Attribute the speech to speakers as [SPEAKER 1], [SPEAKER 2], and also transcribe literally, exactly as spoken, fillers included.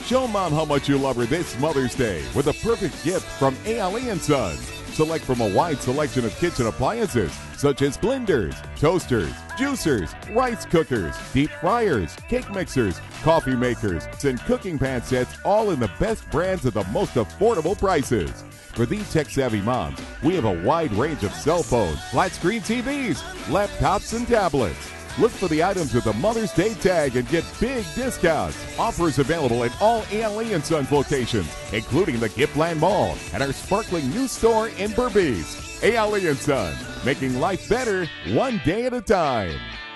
[SPEAKER 1] Show Mom how much you love her this Mother's Day with a perfect gift from A L E and Sons. Select from a wide selection of kitchen appliances such as blenders, toasters, juicers, rice cookers, deep fryers, cake mixers, coffee makers, and cooking pan sets, all in the best brands at the most affordable prices. For these tech-savvy moms, we have a wide range of cell phones, flat-screen T Vs, laptops, and tablets. Look for the items with the Mother's Day tag and get big discounts. Offers available at all A L E and Sons locations, including the Giftland Mall and our sparkling new store in Berbice. A L E and Sons, making life better one day at a time.